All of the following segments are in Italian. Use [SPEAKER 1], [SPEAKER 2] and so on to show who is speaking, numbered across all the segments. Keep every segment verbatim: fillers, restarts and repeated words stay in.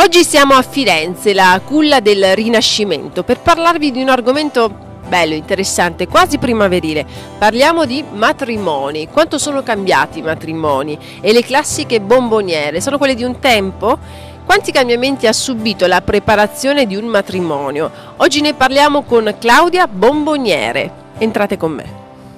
[SPEAKER 1] Oggi siamo a Firenze, la culla del Rinascimento, per parlarvi di un argomento bello, interessante, quasi primaverile. Parliamo di matrimoni. Quanto sono cambiati i matrimoni? E le classiche bomboniere sono quelle di un tempo? Quanti cambiamenti ha subito la preparazione di un matrimonio? Oggi ne parliamo con Claudia Bomboniere. Entrate con me.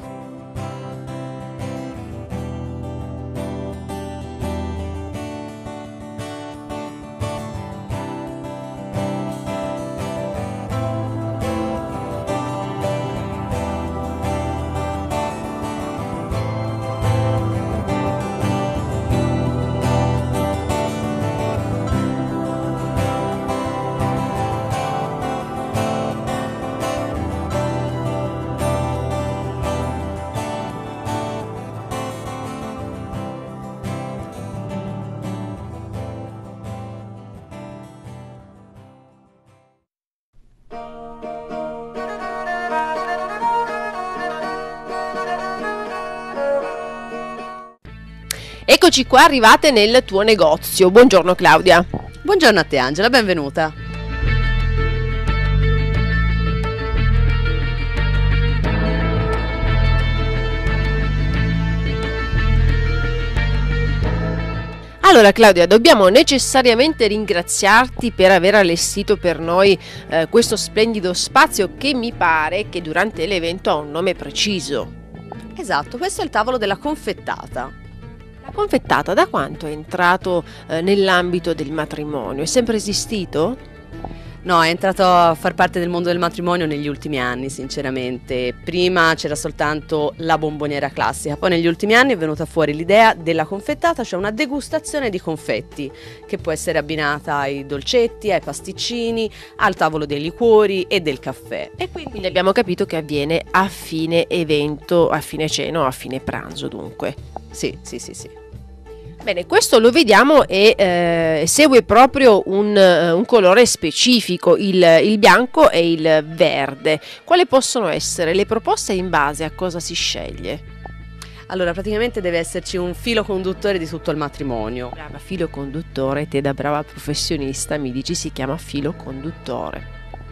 [SPEAKER 1] Eccoci qua, arrivate nel tuo negozio. Buongiorno Claudia.
[SPEAKER 2] Buongiorno a te Angela, benvenuta.
[SPEAKER 1] Allora Claudia, dobbiamo necessariamente ringraziarti per aver allestito per noi eh, questo splendido spazio che mi pare che durante l'evento ha un nome preciso.
[SPEAKER 2] Esatto, questo è il tavolo della confettata.
[SPEAKER 1] La confettata da quanto è entrato eh, nell'ambito del matrimonio? È sempre esistito?
[SPEAKER 2] No, è entrato a far parte del mondo del matrimonio negli ultimi anni, sinceramente. Prima c'era soltanto la bomboniera classica, poi negli ultimi anni è venuta fuori l'idea della confettata, cioè una degustazione di confetti che può essere abbinata ai dolcetti, ai pasticcini, al tavolo dei liquori e del caffè.
[SPEAKER 1] E quindi, quindi abbiamo capito che avviene a fine evento, a fine cena o a fine pranzo dunque.
[SPEAKER 2] Sì, sì, sì, sì.
[SPEAKER 1] Bene, questo lo vediamo e eh, segue proprio un, un colore specifico, il, il bianco e il verde. Quali possono essere le proposte in base a cosa si sceglie?
[SPEAKER 2] Allora, praticamente deve esserci un filo conduttore di tutto il matrimonio.
[SPEAKER 1] Brava, filo conduttore, te da brava professionista mi dici si chiama filo conduttore.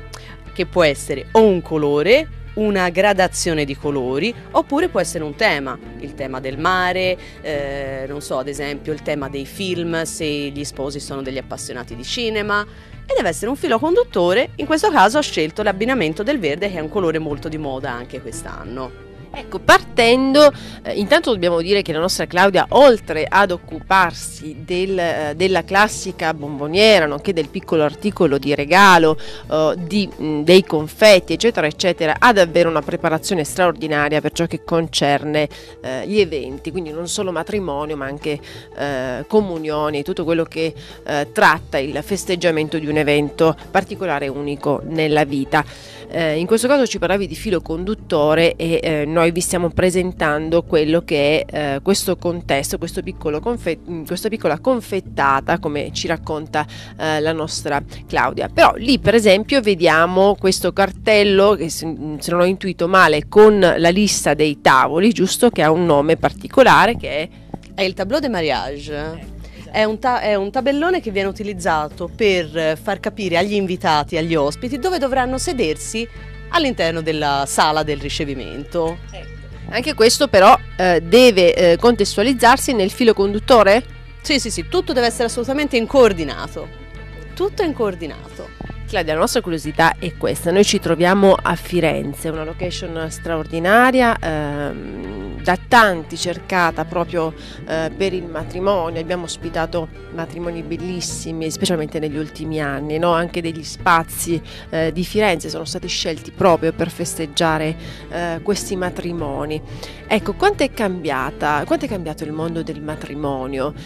[SPEAKER 2] Che può essere o un colore, una gradazione di colori, oppure può essere un tema, il tema del mare, eh, non so, ad esempio il tema dei film se gli sposi sono degli appassionati di cinema, e deve essere un filo conduttore. In questo caso ho scelto l'abbinamento del verde, che è un colore molto di moda anche quest'anno.
[SPEAKER 1] Ecco, partendo, eh, intanto dobbiamo dire che la nostra Claudia, oltre ad occuparsi del, eh, della classica bomboniera, nonché del piccolo articolo di regalo, eh, di, mh, dei confetti, eccetera, eccetera, ha davvero una preparazione straordinaria per ciò che concerne eh, gli eventi, quindi non solo matrimonio, ma anche eh, comunioni, tutto quello che eh, tratta il festeggiamento di un evento particolare e unico nella vita. Eh, in questo caso ci parlavi di filo conduttore e eh, noi vi stiamo presentando quello che è eh, questo contesto, questo piccolo confet- questa piccola confettata, come ci racconta eh, la nostra Claudia. Però lì per esempio vediamo questo cartello che, se, se non ho intuito male, con la lista dei tavoli, giusto, che ha un nome particolare che è...
[SPEAKER 2] È il tableau de mariage. È un, ta- è un tabellone che viene utilizzato per far capire agli invitati, agli ospiti, dove dovranno sedersi all'interno della sala del ricevimento.
[SPEAKER 1] Anche questo però eh, deve eh, contestualizzarsi nel filo conduttore?
[SPEAKER 2] Sì, sì, sì, tutto deve essere assolutamente in coordinato. Tutto in coordinato.
[SPEAKER 1] Claudia, la nostra curiosità è questa. Noi ci troviamo a Firenze, una location straordinaria, ehm, da tanti cercata proprio eh, per il matrimonio. Abbiamo ospitato matrimoni bellissimi, specialmente negli ultimi anni, no? Anche degli spazi eh, di Firenze sono stati scelti proprio per festeggiare eh, questi matrimoni. Ecco, quanto è cambiata, quanto è cambiato il mondo del matrimonio?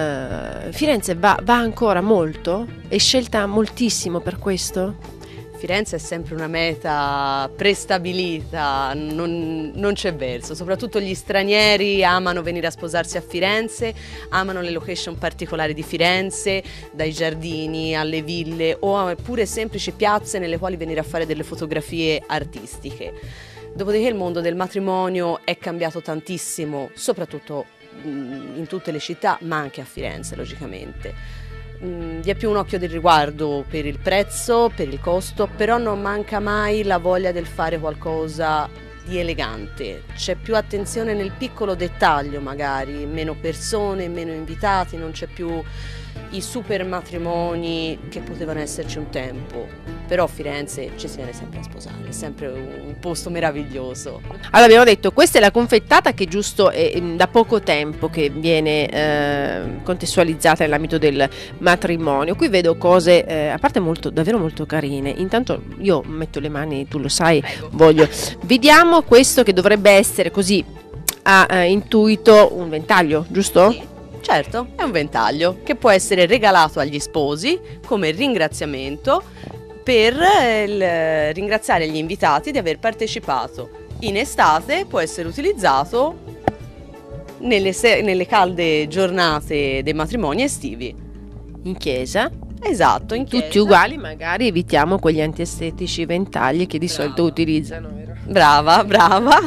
[SPEAKER 1] Eh, Firenze va, va ancora molto? È scelta moltissimo per questo?
[SPEAKER 2] Firenze è sempre una meta prestabilita, non, non c'è verso, soprattutto gli stranieri amano venire a sposarsi a Firenze, amano le location particolari di Firenze, dai giardini alle ville o pure semplici piazze nelle quali venire a fare delle fotografie artistiche. Dopodiché il mondo del matrimonio è cambiato tantissimo, soprattutto in tutte le città, ma anche a Firenze logicamente. mh, vi è più un occhio del riguardo per il prezzo, per il costo, però non manca mai la voglia del fare qualcosa di elegante. C'è più attenzione nel piccolo dettaglio, magari meno persone, meno invitati, non c'è più i super matrimoni che potevano esserci un tempo, però Firenze ci si viene sempre a sposare, è sempre un posto meraviglioso.
[SPEAKER 1] Allora abbiamo detto, questa è la confettata che giusto è da poco tempo che viene eh, contestualizzata nell'ambito del matrimonio. Qui vedo cose eh, a parte molto, davvero molto carine. Intanto io metto le mani, tu lo sai,
[SPEAKER 2] Prego.
[SPEAKER 1] voglio, vediamo questo che dovrebbe essere così a eh, intuito un ventaglio, giusto?
[SPEAKER 2] Sì. Certo, è un ventaglio che può essere regalato agli sposi come ringraziamento per il, ringraziare gli invitati di aver partecipato. In estate può essere utilizzato nelle, se- nelle calde giornate dei matrimoni estivi.
[SPEAKER 1] In chiesa?
[SPEAKER 2] Esatto, in chiesa.
[SPEAKER 1] Tutti uguali, magari evitiamo quegli antiestetici ventagli che di
[SPEAKER 2] Brava.
[SPEAKER 1] solito utilizzano, vero?
[SPEAKER 2] Brava, brava.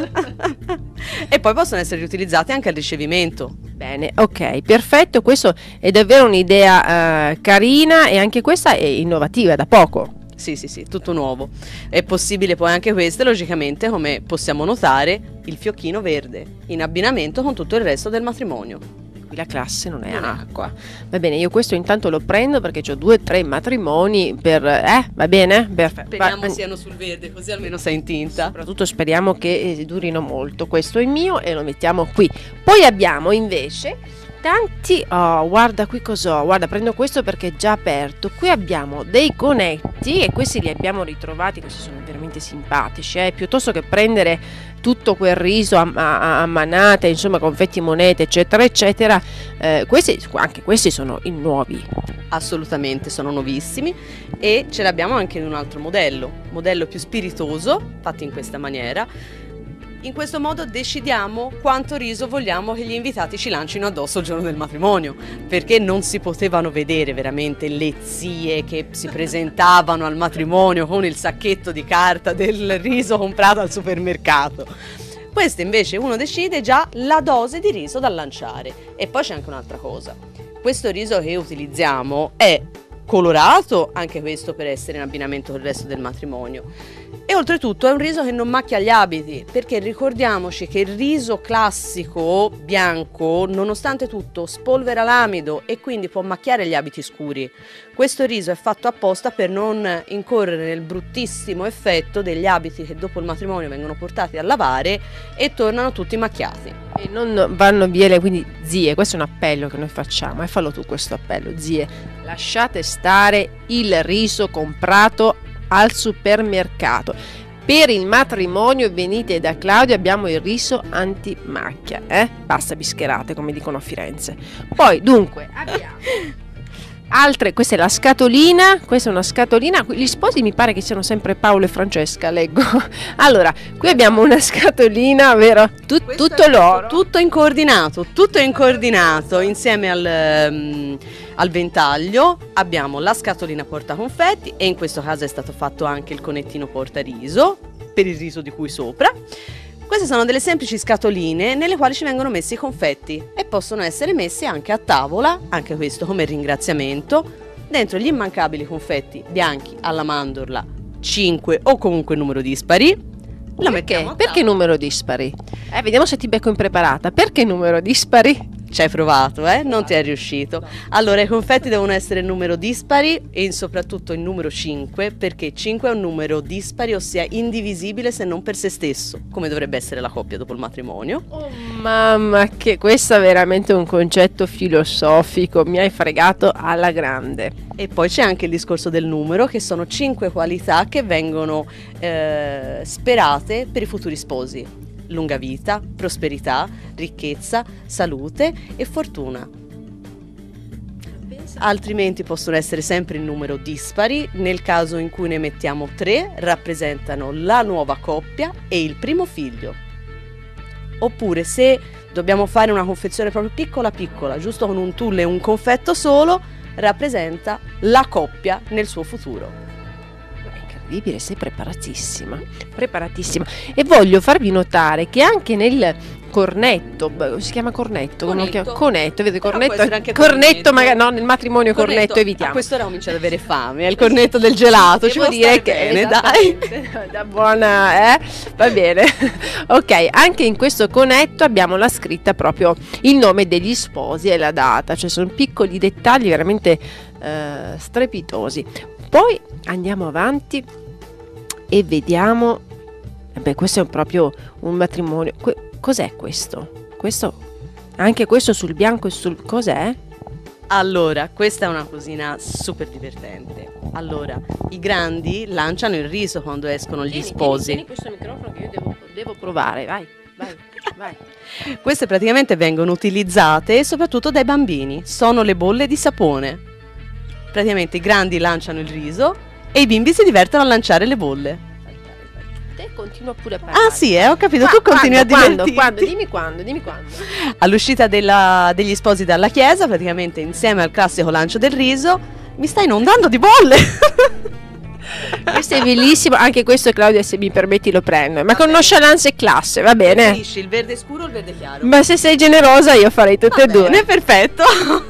[SPEAKER 2] E poi possono essere riutilizzati anche al ricevimento.
[SPEAKER 1] Bene, ok, perfetto, questo è davvero un'idea eh, carina e anche questa è innovativa da poco.
[SPEAKER 2] Sì, sì, sì, tutto nuovo. È possibile poi anche questo, logicamente, come possiamo notare, il fiocchino verde, in abbinamento con tutto il resto del matrimonio.
[SPEAKER 1] Qui la classe non è
[SPEAKER 2] Non è
[SPEAKER 1] acqua. Va bene, io questo intanto lo prendo perché ho due o tre matrimoni per... Eh, va bene? Perfetto.
[SPEAKER 2] Speriamo
[SPEAKER 1] Va-
[SPEAKER 2] siano sul verde, così almeno sei in tinta.
[SPEAKER 1] Soprattutto speriamo che eh, durino molto. Questo è il mio e lo mettiamo qui. Poi abbiamo invece tanti... Oh, guarda qui cos'ho. Guarda, prendo questo perché è già aperto. Qui abbiamo dei conetti e questi li abbiamo ritrovati. Questi sono veramente simpatici. Eh? Piuttosto che prendere tutto quel riso a, a, a manate, insomma, confetti, monete, eccetera, eccetera. Eh, questi, anche questi sono i nuovi.
[SPEAKER 2] Assolutamente, sono nuovissimi e ce l'abbiamo anche in un altro modello, modello più spiritoso, fatti in questa maniera. In questo modo decidiamo quanto riso vogliamo che gli invitati ci lancino addosso il giorno del matrimonio, perché non si potevano vedere veramente le zie che si presentavano al matrimonio con il sacchetto di carta del riso comprato al supermercato. Questo invece uno decide già la dose di riso da lanciare. E poi c'è anche un'altra cosa, questo riso che utilizziamo è colorato, anche questo per essere in abbinamento con il resto del matrimonio. E oltretutto è un riso che non macchia gli abiti, perché ricordiamoci che il riso classico bianco, nonostante tutto, spolvera l'amido e quindi può macchiare gli abiti scuri. Questo riso è fatto apposta per non incorrere nel bruttissimo effetto degli abiti che dopo il matrimonio vengono portati a lavare e tornano tutti macchiati.
[SPEAKER 1] E non vanno via le, quindi zie, questo è un appello che noi facciamo, e fallo tu questo appello, zie, lasciate stare il riso comprato al supermercato. Per il matrimonio venite da Claudia, abbiamo il riso antimacchia, eh? Basta bischerate, come dicono a Firenze. Poi dunque abbiamo altre, questa è la scatolina, questa è una scatolina, gli sposi mi pare che siano sempre Paolo e Francesca, leggo. Allora, qui abbiamo una scatolina, vero? Tut, tutto l'oro.
[SPEAKER 2] Tutto in coordinato, tutto in coordinato insieme al, um, al ventaglio. Abbiamo la scatolina portaconfetti e in questo caso è stato fatto anche il conettino portariso per il riso di cui sopra. Queste sono delle semplici scatoline nelle quali ci vengono messi i confetti e possono essere messi anche a tavola, anche questo come ringraziamento, dentro gli immancabili confetti bianchi alla mandorla, cinque o comunque numero dispari. La
[SPEAKER 1] Perché? Perché numero dispari? Eh, vediamo se ti becco impreparata. Perché numero dispari?
[SPEAKER 2] Ci hai provato, eh? Non ti è riuscito. Allora, i confetti devono essere numero dispari e soprattutto il numero cinque, perché cinque è un numero dispari, ossia indivisibile se non per se stesso, come dovrebbe essere la coppia dopo il matrimonio.
[SPEAKER 1] Oh mamma, che questo è veramente un concetto filosofico, mi hai fregato alla grande.
[SPEAKER 2] E poi c'è anche il discorso del numero, che sono cinque qualità che vengono eh, sperate per i futuri sposi. Lunga vita, prosperità, ricchezza, salute e fortuna. Altrimenti possono essere sempre in numero dispari, nel caso in cui ne mettiamo tre, rappresentano la nuova coppia e il primo figlio. Oppure se dobbiamo fare una confezione proprio piccola piccola, giusto con un tulle e un confetto solo, rappresenta la coppia nel suo futuro.
[SPEAKER 1] Sei preparatissima, preparatissima. E voglio farvi notare che anche nel cornetto, si chiama cornetto, come lo
[SPEAKER 2] Conetto.
[SPEAKER 1] chiama? Conetto, vedi,
[SPEAKER 2] Però
[SPEAKER 1] cornetto,
[SPEAKER 2] può essere anche
[SPEAKER 1] cornetto,
[SPEAKER 2] cornetto.
[SPEAKER 1] magari no, nel matrimonio cornetto, evitiamo.
[SPEAKER 2] A quest'ora comincia ad avere fame, è il cornetto del gelato, ci
[SPEAKER 1] Devo
[SPEAKER 2] può
[SPEAKER 1] dire
[SPEAKER 2] stare
[SPEAKER 1] che
[SPEAKER 2] bene, dai.
[SPEAKER 1] esattamente, da buona, eh? Va bene. Ok, anche in questo conetto abbiamo la scritta proprio il nome degli sposi e la data, cioè sono piccoli dettagli veramente eh, strepitosi. Poi andiamo avanti e vediamo, eh beh, questo è proprio un matrimonio. Que- cos'è questo? Questo, anche questo sul bianco e sul cos'è?
[SPEAKER 2] Allora, questa è una cosina super divertente. Allora, i grandi lanciano il riso quando escono gli
[SPEAKER 1] Tieni,
[SPEAKER 2] sposi.
[SPEAKER 1] tieni, tieni questo microfono che io devo, devo provare, vai, vai, vai.
[SPEAKER 2] Queste praticamente vengono utilizzate soprattutto dai bambini, sono le bolle di sapone. Praticamente i grandi lanciano il riso e i bimbi si divertono a lanciare le bolle.
[SPEAKER 1] Te continua pure a parlare.
[SPEAKER 2] Ah sì, eh, ho capito,
[SPEAKER 1] Qua-
[SPEAKER 2] tu continui
[SPEAKER 1] quando,
[SPEAKER 2] a
[SPEAKER 1] quando,
[SPEAKER 2] divertirti.
[SPEAKER 1] quando, dimmi quando, dimmi quando.
[SPEAKER 2] All'uscita della- degli sposi dalla chiesa, praticamente insieme al classico lancio del riso, mi stai inondando di bolle.
[SPEAKER 1] Questo è bellissimo, anche questo Claudia, se mi permetti lo prendo, ma con nonchalance e classe, va bene?
[SPEAKER 2] Preferisci il verde scuro o il verde chiaro?
[SPEAKER 1] Ma se sei generosa io farei tutte e
[SPEAKER 2] Va
[SPEAKER 1] due.
[SPEAKER 2] bene, perfetto.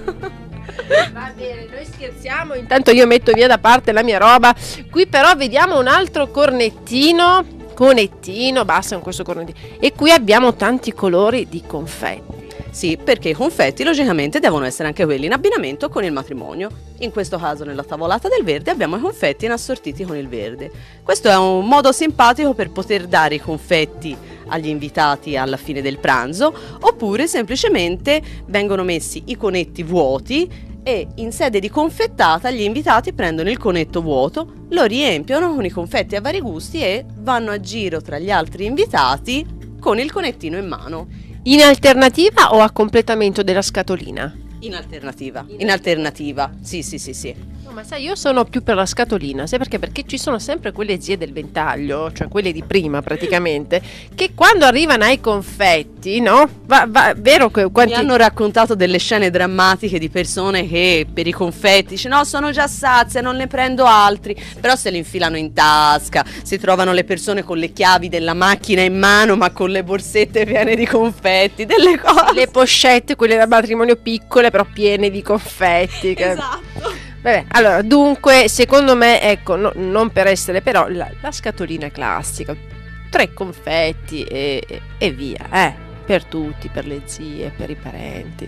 [SPEAKER 1] Va bene, noi scherziamo, intanto io metto via da parte la mia roba. Qui però vediamo un altro cornettino, conettino, basta con questo cornettino. E qui abbiamo tanti colori di confetti.
[SPEAKER 2] Sì, perché i confetti logicamente devono essere anche quelli in abbinamento con il matrimonio. In questo caso nella tavolata del verde abbiamo i confetti assortiti con il verde. Questo è un modo simpatico per poter dare i confetti agli invitati alla fine del pranzo, oppure semplicemente vengono messi i conetti vuoti e in sede di confettata gli invitati prendono il conetto vuoto, lo riempiono con i confetti a vari gusti e vanno a giro tra gli altri invitati con il conettino in mano.
[SPEAKER 1] In alternativa o a completamento della scatolina?
[SPEAKER 2] In alternativa, in alternativa, sì sì sì sì.
[SPEAKER 1] No, ma sai, io sono più per la scatolina, sai perché? Perché ci sono sempre quelle zie del ventaglio, cioè quelle di prima praticamente, che quando arrivano ai confetti, no? Va, va, vero che quanti...
[SPEAKER 2] Mi hanno raccontato delle scene drammatiche di persone che per i confetti dice no, sono già sazie, non ne prendo altri, però se li infilano in tasca, si trovano le persone con le chiavi della macchina in mano ma con le borsette piene di confetti, delle cose.
[SPEAKER 1] Le pochette, quelle da matrimonio piccole però piene di confetti. Che...
[SPEAKER 2] Esatto.
[SPEAKER 1] Vabbè, allora, dunque, secondo me, ecco, no- non per essere, però la, la scatolina classica, tre confetti e, e- e via, eh, per tutti, per le zie, per i parenti.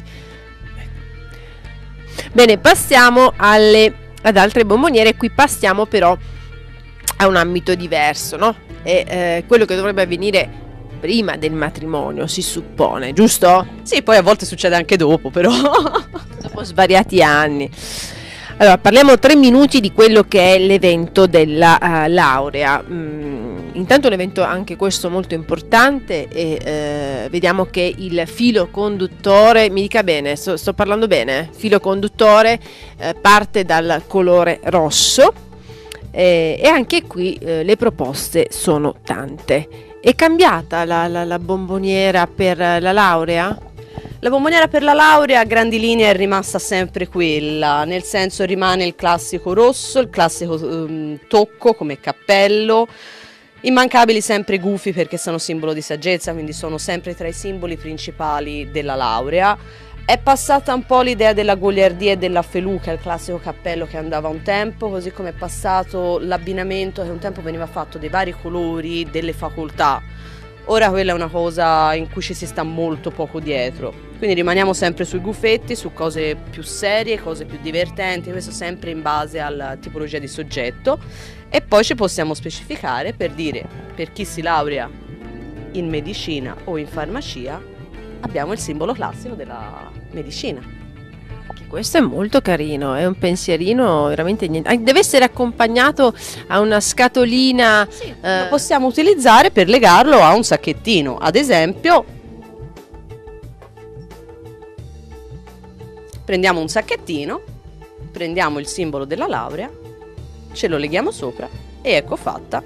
[SPEAKER 1] Bene, passiamo alle, ad altre bomboniere, qui passiamo però a un ambito diverso, no? È eh, quello che dovrebbe avvenire prima del matrimonio, si suppone, giusto?
[SPEAKER 2] Sì, poi a volte succede anche dopo, però.
[SPEAKER 1] Dopo svariati anni. Allora, parliamo tre minuti di quello che è l'evento della uh, laurea. Mm, intanto un evento anche questo molto importante e eh, vediamo che il filo conduttore, mi dica bene, sto, sto parlando bene, filo conduttore eh, parte dal colore rosso eh, e anche qui eh, le proposte sono tante. È cambiata la, la, la bomboniera per la laurea?
[SPEAKER 2] La bomboniera per la laurea a grandi linee è rimasta sempre quella, nel senso rimane il classico rosso, il classico um, tocco come cappello, immancabili sempre i gufi perché sono simbolo di saggezza, quindi sono sempre tra i simboli principali della laurea. È passata un po' l'idea della goliardia e della feluca, il classico cappello che andava un tempo, così come è passato l'abbinamento che un tempo veniva fatto dei vari colori delle facoltà. Ora quella è una cosa in cui ci si sta molto poco dietro, quindi rimaniamo sempre sui gufetti, su cose più serie, cose più divertenti, questo sempre in base alla tipologia di soggetto, e poi ci possiamo specificare per dire per chi si laurea in medicina o in farmacia abbiamo il simbolo classico della medicina.
[SPEAKER 1] Che questo è molto carino, è un pensierino veramente niente. ah, Deve essere accompagnato a una scatolina.
[SPEAKER 2] Sì,
[SPEAKER 1] eh,
[SPEAKER 2] lo possiamo utilizzare per legarlo a un sacchettino, ad esempio prendiamo un sacchettino, prendiamo il simbolo della laurea, ce lo leghiamo sopra e ecco fatta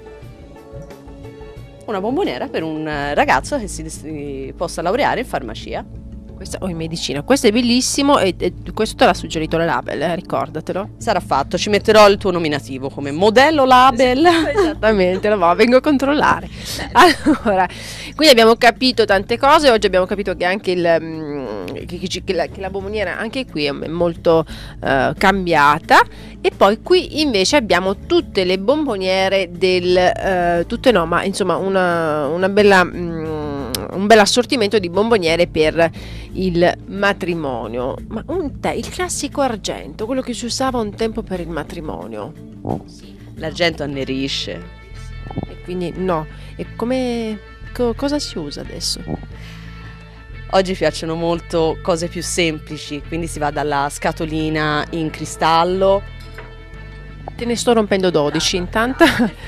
[SPEAKER 2] una bomboniera per un ragazzo che si, si possa laureare in farmacia.
[SPEAKER 1] Questa, o in medicina, questo è bellissimo e, e questo te l'ha suggerito la Label, eh, ricordatelo.
[SPEAKER 2] Sarà fatto, ci metterò il tuo nominativo come modello Label.
[SPEAKER 1] Esattamente, lo va, vengo a controllare. Allora, quindi abbiamo capito tante cose, oggi abbiamo capito che anche il, mm, che, che, che, la, che la bomboniera anche qui è molto uh, cambiata, e poi qui invece abbiamo tutte le bomboniere del, uh, tutte no, ma insomma una, una bella... Mm, un bel assortimento di bomboniere per il matrimonio. Ma un tè, il classico argento, quello che si usava un tempo per il matrimonio.
[SPEAKER 2] L'argento annerisce.
[SPEAKER 1] E quindi no. E come co- cosa si usa adesso?
[SPEAKER 2] Oggi piacciono molto cose più semplici, quindi si va dalla scatolina in cristallo.
[SPEAKER 1] Te ne sto rompendo dodici intanto.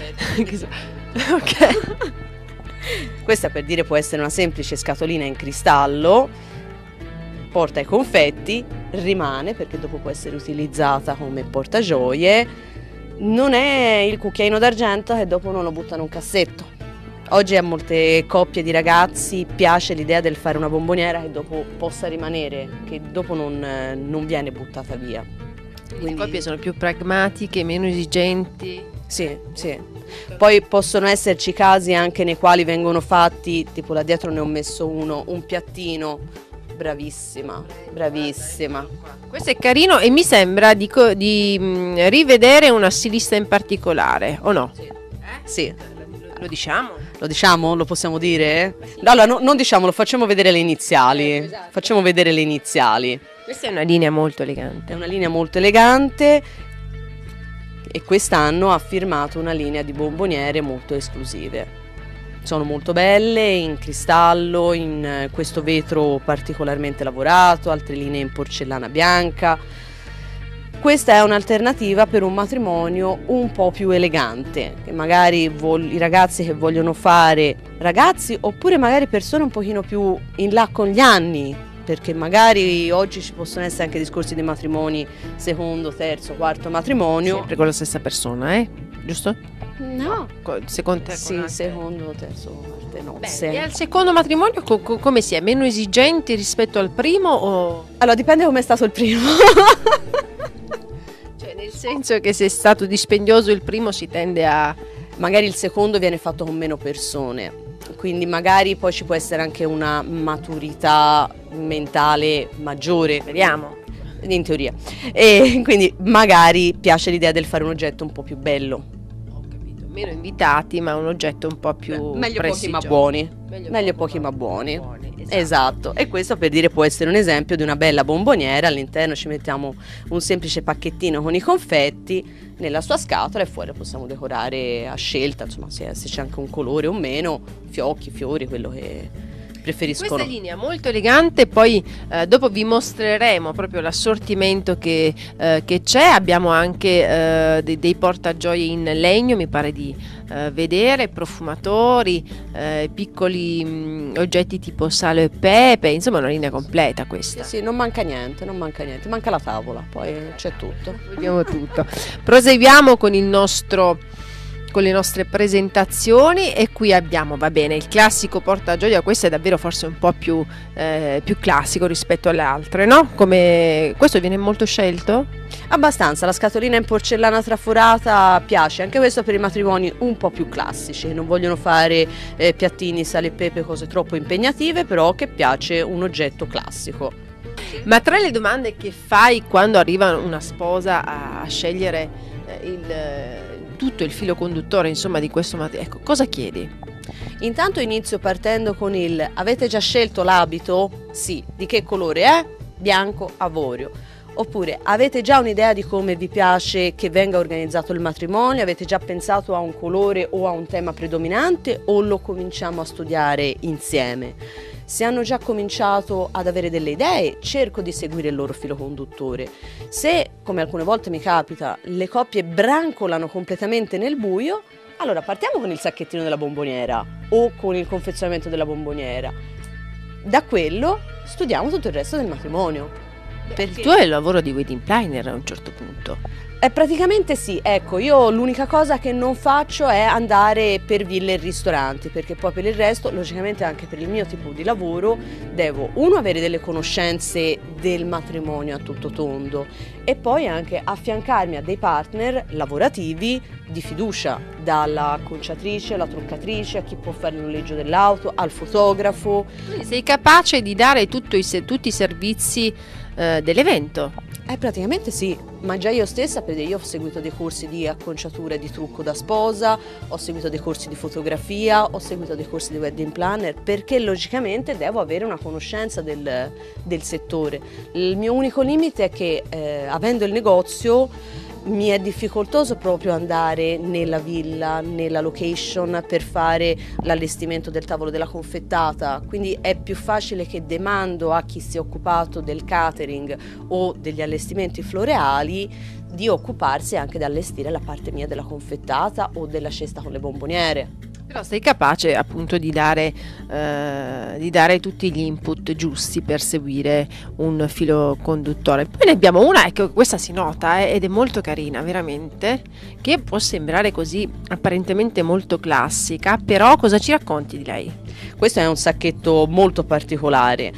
[SPEAKER 1] Ok.
[SPEAKER 2] Questa, per dire, può essere una semplice scatolina in cristallo, porta i confetti, rimane perché dopo può essere utilizzata come portagioie, non è il cucchiaino d'argento che dopo non lo buttano in un cassetto. Oggi a molte coppie di ragazzi piace l'idea del fare una bomboniera che dopo possa rimanere, che dopo non, non viene buttata via.
[SPEAKER 1] Quindi le coppie sono più pragmatiche, meno esigenti.
[SPEAKER 2] Sì, sì. Poi possono esserci casi anche nei quali vengono fatti, tipo là dietro ne ho messo uno, un piattino. Bravissima, bravissima.
[SPEAKER 1] Questo è carino e mi sembra di, co- di mh, rivedere una stilista in particolare, o no?
[SPEAKER 2] Sì. Eh? Sì.
[SPEAKER 1] Lo diciamo?
[SPEAKER 2] Lo diciamo? Lo possiamo dire? Allora, no, non diciamolo, facciamo vedere le iniziali. Eh, esatto. Facciamo vedere le iniziali.
[SPEAKER 1] Questa è una linea molto elegante.
[SPEAKER 2] È una linea molto elegante e quest'anno ha firmato una linea di bomboniere molto esclusive. Sono molto belle, in cristallo, in questo vetro particolarmente lavorato, altre linee in porcellana bianca. Questa è un'alternativa per un matrimonio un po' più elegante, che magari vol- i ragazzi che vogliono fare, ragazzi oppure magari persone un pochino più in là con gli anni, perché magari oggi ci possono essere anche discorsi di matrimoni, secondo, terzo, quarto matrimonio.
[SPEAKER 1] Sempre con la stessa persona, eh? Giusto?
[SPEAKER 2] No.
[SPEAKER 1] Secondo te?
[SPEAKER 2] Sì, secondo, terzo, quarto, nozze.
[SPEAKER 1] Bene. E al secondo matrimonio co- co- come si è? Meno esigenti rispetto al primo o...
[SPEAKER 2] Allora, dipende come è stato il primo.
[SPEAKER 1] Cioè, nel senso che se è stato dispendioso il primo si tende a...
[SPEAKER 2] Magari il secondo viene fatto con meno persone, quindi magari poi ci può essere anche una maturità mentale maggiore.
[SPEAKER 1] Vediamo.
[SPEAKER 2] In teoria. E quindi magari piace l'idea del fare un oggetto un po' più bello.
[SPEAKER 1] Ho capito. Meno invitati, ma un oggetto un po' più
[SPEAKER 2] Beh, meglio pochi ma
[SPEAKER 1] prestigioso.
[SPEAKER 2] buoni.
[SPEAKER 1] Meglio,
[SPEAKER 2] Meglio
[SPEAKER 1] pochi,
[SPEAKER 2] pochi ma buoni.
[SPEAKER 1] buoni. Esatto.
[SPEAKER 2] Esatto. E questo, per dire, può essere un esempio di una bella bomboniera. All'interno ci mettiamo un semplice pacchettino con i confetti nella sua scatola e fuori possiamo decorare a scelta, insomma, se, se c'è anche un colore o meno, fiocchi, fiori, quello che preferiscono.
[SPEAKER 1] Questa linea molto elegante, poi eh, dopo vi mostreremo proprio l'assortimento che, eh, che c'è. Abbiamo anche eh, dei, dei portagioie in legno, mi pare di eh, vedere, profumatori, eh, piccoli mh, oggetti tipo sale e pepe, insomma una linea completa questa.
[SPEAKER 2] Sì, sì, non manca niente, non manca niente, manca la tavola, poi c'è tutto.
[SPEAKER 1] Abbiamo tutto. Proseguiamo con il nostro con le nostre presentazioni e qui abbiamo, va bene, il classico portagioia. Questo è davvero forse un po' più, eh, più classico rispetto alle altre, no? Come questo viene molto scelto?
[SPEAKER 2] Abbastanza, la scatolina in porcellana traforata piace, anche questo per i matrimoni un po' più classici, non vogliono fare eh, piattini, sale e pepe, cose troppo impegnative, però che piace un oggetto classico.
[SPEAKER 1] Ma tra le domande che fai quando arriva una sposa a scegliere eh, il tutto il filo conduttore, insomma, di questo matrimonio, ecco, cosa chiedi?
[SPEAKER 2] Intanto inizio partendo con il: avete già scelto l'abito? Sì. Di che colore è? Bianco, avorio. Oppure avete già un'idea di come vi piace che venga organizzato il matrimonio? Avete già pensato a un colore o a un tema predominante o lo cominciamo a studiare insieme? Se hanno già cominciato ad avere delle idee, cerco di seguire il loro filo conduttore. Se, come alcune volte mi capita, le coppie brancolano completamente nel buio, allora partiamo con il sacchettino della bomboniera o con il confezionamento della bomboniera. Da quello studiamo tutto il resto del matrimonio.
[SPEAKER 1] Perché tu hai il lavoro di wedding planner a un certo punto.
[SPEAKER 2] Eh, praticamente sì, ecco, io l'unica cosa che non faccio è andare per ville e ristoranti, perché poi per il resto, logicamente anche per il mio tipo di lavoro, devo uno avere delle conoscenze del matrimonio a tutto tondo e poi anche affiancarmi a dei partner lavorativi di fiducia, dalla conciatrice alla truccatrice, a chi può fare il noleggio dell'auto, al fotografo.
[SPEAKER 1] Quindi sei capace di dare tutto i se- tutti i servizi eh, dell'evento.
[SPEAKER 2] Eh, praticamente sì, ma già io stessa, per dire, io ho seguito dei corsi di acconciatura e di trucco da sposa, ho seguito dei corsi di fotografia, ho seguito dei corsi di wedding planner, perché logicamente devo avere una conoscenza del, del settore. Il mio unico limite è che eh, avendo il negozio mi è difficoltoso proprio andare nella villa, nella location per fare l'allestimento del tavolo della confettata, quindi è più facile che demando a chi si è occupato del catering o degli allestimenti floreali di occuparsi anche di allestire la parte mia della confettata o della cesta con le bomboniere.
[SPEAKER 1] Però sei capace appunto di dare, eh, di dare tutti gli input giusti per seguire un filo conduttore. Poi ne abbiamo una, ecco, questa si nota eh, ed è molto carina, veramente, che può sembrare così apparentemente molto classica, però cosa ci racconti di lei?
[SPEAKER 2] Questo è un sacchetto molto particolare.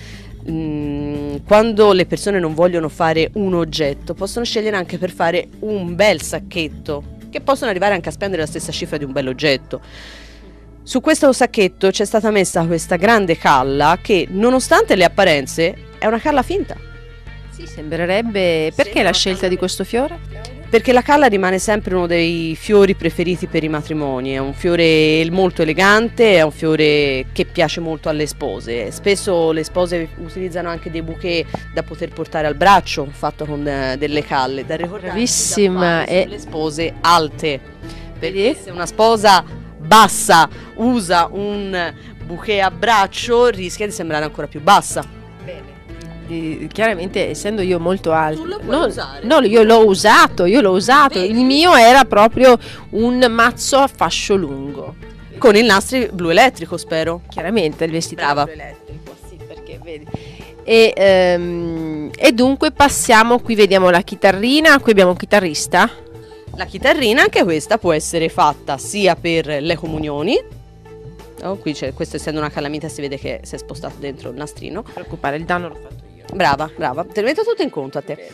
[SPEAKER 2] Quando le persone non vogliono fare un oggetto, possono scegliere anche per fare un bel sacchetto, che possono arrivare anche a spendere la stessa cifra di un bel oggetto. Su questo sacchetto c'è stata messa questa grande calla che, nonostante le apparenze, è una calla finta.
[SPEAKER 1] Sì, sembrerebbe. Perché la scelta di questo fiore?
[SPEAKER 2] Perché la calla rimane sempre uno dei fiori preferiti per i matrimoni, è un fiore molto elegante, è un fiore che piace molto alle spose. Spesso le spose utilizzano anche dei bouquet da poter portare al braccio, fatto con delle calle, da ricordare.
[SPEAKER 1] Bravissima!
[SPEAKER 2] E le spose alte, perché se una sposa bassa usa un bouquet a braccio rischia di sembrare ancora più bassa.
[SPEAKER 1] Bene. Chiaramente essendo io molto alta,
[SPEAKER 2] Tu lo puoi
[SPEAKER 1] no,
[SPEAKER 2] usare.
[SPEAKER 1] no, io l'ho usato, io l'ho usato,
[SPEAKER 2] Vedi?
[SPEAKER 1] il mio era proprio un mazzo a fascio lungo,
[SPEAKER 2] Con il nastri blu elettrico, spero.
[SPEAKER 1] chiaramente il vestito
[SPEAKER 2] Brava.
[SPEAKER 1] blu elettrico, sì, perché vedi. E, ehm, e dunque passiamo, qui vediamo la chitarrina, qui abbiamo un chitarrista.
[SPEAKER 2] La chitarrina, anche questa, può essere fatta sia per le comunioni. Oh, qui c'è, questo essendo una calamita si vede che si è spostato dentro il nastrino.
[SPEAKER 1] Non ti preoccupare, il danno l'ho fatto io.
[SPEAKER 2] Brava, brava, te lo metto tutto in conto a te.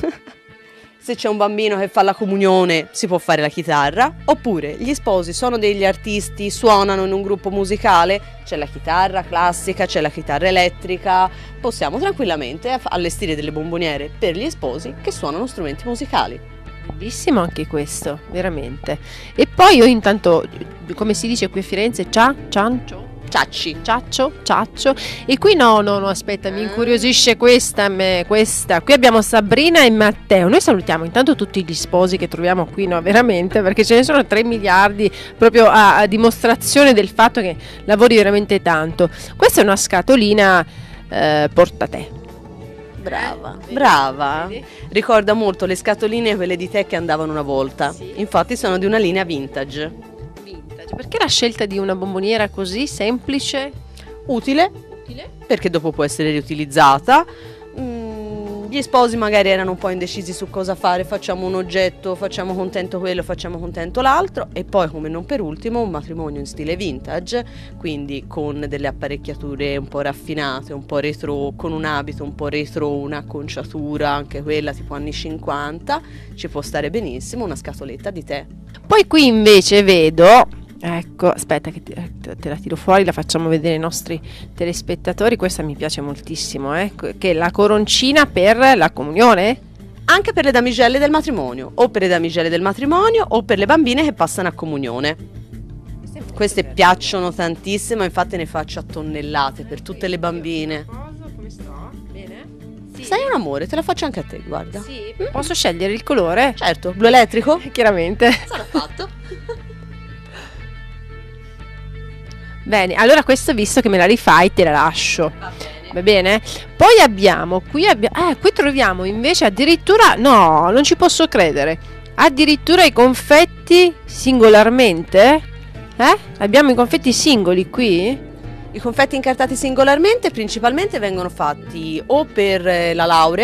[SPEAKER 2] Se c'è un bambino che fa la comunione si può fare la chitarra, oppure gli sposi sono degli artisti, suonano in un gruppo musicale, c'è la chitarra classica, c'è la chitarra elettrica, possiamo tranquillamente allestire delle bomboniere per gli sposi che suonano strumenti musicali.
[SPEAKER 1] Bellissimo anche questo, veramente. E poi io intanto, come si dice qui a Firenze, cia, ciancio,
[SPEAKER 2] Ciacci.
[SPEAKER 1] ciaccio, ciaccio. E qui no, no, no, aspetta, mi incuriosisce questa, me, questa. Qui abbiamo Sabrina e Matteo. Noi salutiamo intanto tutti gli sposi che troviamo qui, no, veramente, perché ce ne sono tre miliardi, proprio a, a dimostrazione del fatto che lavori veramente tanto. Questa è una scatolina eh, portatè.
[SPEAKER 2] Brava,
[SPEAKER 1] Vedi?
[SPEAKER 2] brava.
[SPEAKER 1] Vedi?
[SPEAKER 2] Ricorda molto le scatoline quelle di tè che andavano una volta.
[SPEAKER 1] Sì.
[SPEAKER 2] Infatti sono di una linea vintage.
[SPEAKER 1] Vintage. Perché la scelta di una bomboniera così semplice?
[SPEAKER 2] Utile,
[SPEAKER 1] Utile.
[SPEAKER 2] perché dopo può essere riutilizzata. Mm, gli sposi magari erano un po' indecisi su cosa fare, facciamo un oggetto, facciamo contento quello, facciamo contento l'altro, e poi come non per ultimo un matrimonio in stile vintage, quindi con delle apparecchiature un po' raffinate, un po' retro, con un abito un po' retro, un'acconciatura anche quella tipo anni cinquanta, ci può stare benissimo una scatoletta di tè.
[SPEAKER 1] Poi qui invece vedo, ecco, aspetta che te, te la tiro fuori, la facciamo vedere ai nostri telespettatori, questa mi piace moltissimo, eh, che è la coroncina per la comunione.
[SPEAKER 2] Anche per le damigelle del matrimonio, o per le damigelle del matrimonio o per le bambine che passano a comunione. Queste piacciono tantissimo, infatti ne faccio a tonnellate per tutte le bambine.
[SPEAKER 1] Come sto? Bene? Sì.
[SPEAKER 2] Sei un amore, te la faccio anche a te, guarda.
[SPEAKER 1] Sì. Posso scegliere il colore?
[SPEAKER 2] Certo, blu elettrico?
[SPEAKER 1] Chiaramente.
[SPEAKER 2] Sarà fatto.
[SPEAKER 1] Bene, allora questo visto che me la rifai te la lascio.
[SPEAKER 2] Va bene.
[SPEAKER 1] Va bene? Poi abbiamo, qui abbiamo, eh, qui troviamo invece addirittura, no, non ci posso credere, addirittura i confetti singolarmente, eh? Abbiamo i confetti singoli qui?
[SPEAKER 2] I confetti incartati singolarmente principalmente vengono fatti o per eh, la laurea,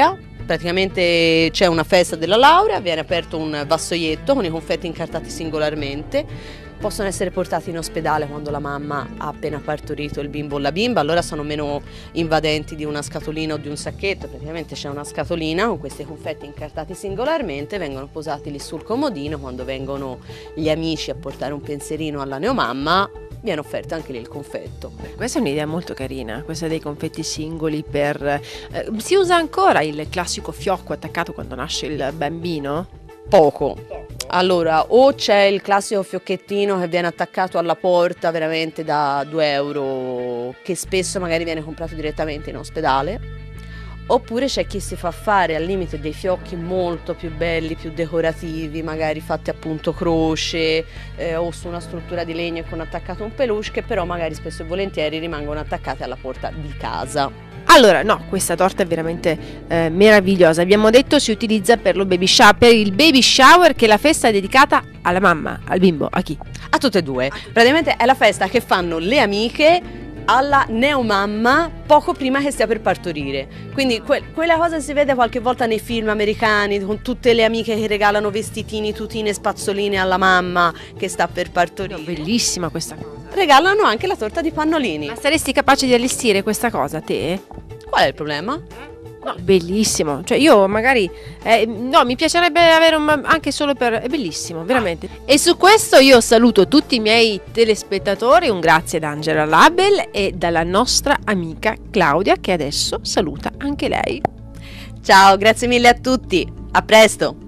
[SPEAKER 2] praticamente c'è una festa della laurea, viene aperto un vassoietto con i confetti incartati singolarmente. Possono essere portati in ospedale quando la mamma ha appena partorito il bimbo o la bimba, allora sono meno invadenti di una scatolina o di un sacchetto. Praticamente c'è una scatolina con questi confetti incartati singolarmente, vengono posati lì sul comodino. Quando vengono gli amici a portare un pensierino alla neomamma, viene offerto anche lì il confetto.
[SPEAKER 1] Questa è un'idea molto carina, questa dei confetti singoli per... Eh, si usa ancora il classico fiocco attaccato quando nasce il bambino?
[SPEAKER 2] Poco. Allora, o c'è il classico fiocchettino che viene attaccato alla porta veramente da due euro, che spesso magari viene comprato direttamente in ospedale, oppure c'è chi si fa fare al limite dei fiocchi molto più belli, più decorativi, magari fatti appunto croce eh, o su una struttura di legno con attaccato un peluche, che però magari spesso e volentieri rimangono attaccate alla porta di casa.
[SPEAKER 1] Allora, no, questa torta è veramente eh, meravigliosa. Abbiamo detto si utilizza per, lo baby shower, per il baby shower, che è la festa dedicata alla mamma, al bimbo, a chi?
[SPEAKER 2] A tutte e due. Praticamente è la festa che fanno le amiche alla neomamma poco prima che stia per partorire. Quindi que- quella cosa si vede qualche volta nei film americani, con tutte le amiche che regalano vestitini, tutine, spazzoline alla mamma che sta per partorire.
[SPEAKER 1] No, bellissima questa cosa.
[SPEAKER 2] Regalano anche la torta di pannolini.
[SPEAKER 1] Ma saresti capace di allestire questa cosa, te?
[SPEAKER 2] Qual è il problema?
[SPEAKER 1] No, bellissimo, cioè io magari eh, no, mi piacerebbe avere un anche solo per... è bellissimo, veramente. E su questo io saluto tutti i miei telespettatori, un grazie da Angela Label e dalla nostra amica Claudia, che adesso saluta anche lei.
[SPEAKER 2] Ciao, grazie mille a tutti, a presto!